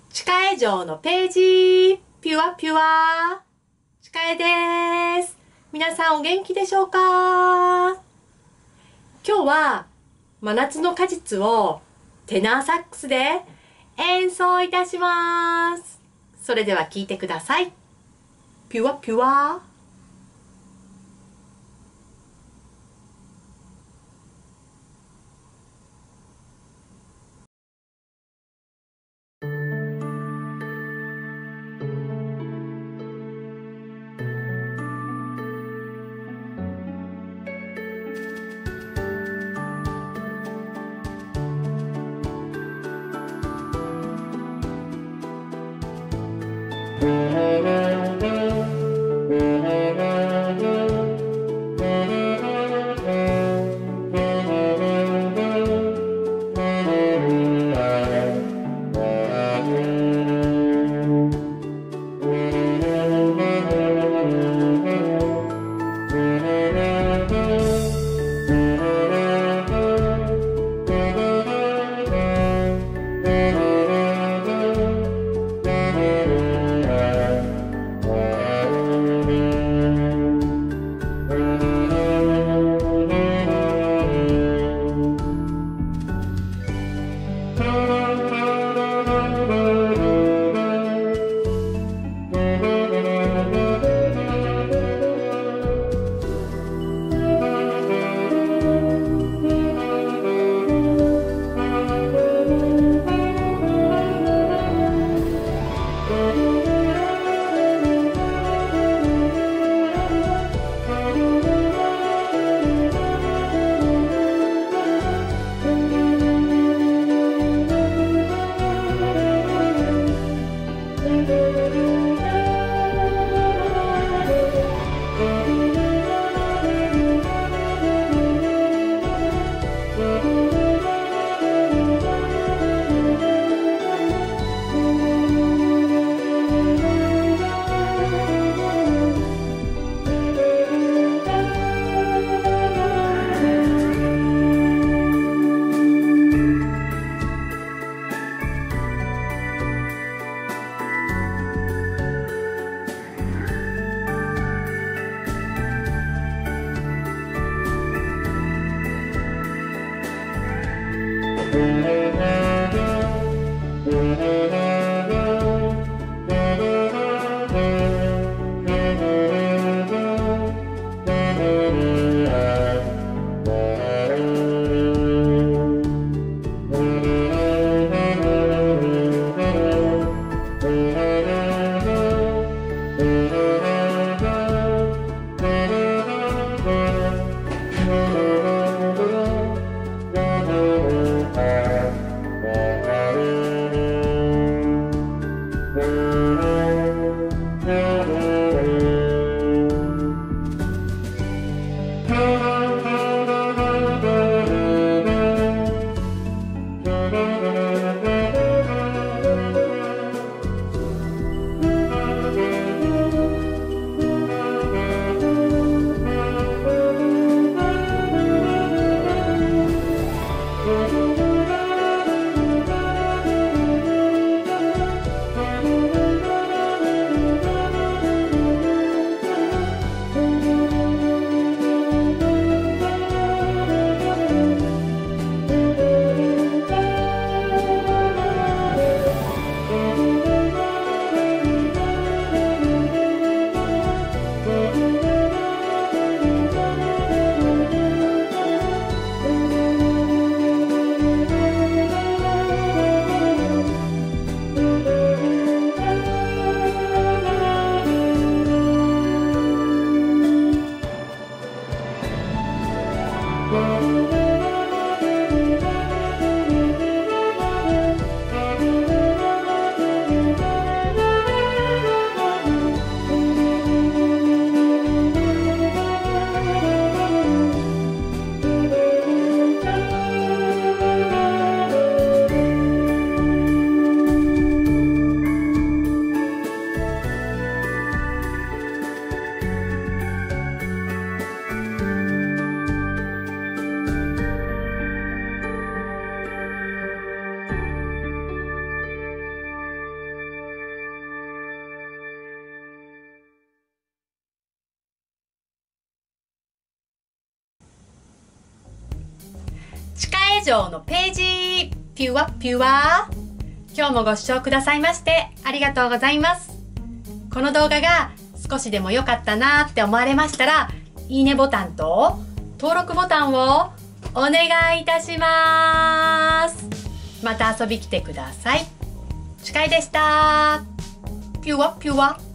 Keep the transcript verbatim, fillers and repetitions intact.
ちかえ城のページ、ピュアピュア。ちかえです。皆さんお元気でしょうか？今日は真夏の果実をテナーサックスで演奏いたします。それでは聴いてください。ピュアピュア。 名城のページピュアピュア。今日もご視聴くださいましてありがとうございます。この動画が少しでも良かったなって思われましたら、いいねボタンと登録ボタンをお願いいたします。また遊び来てください。ちかいでした。ピュアピュア。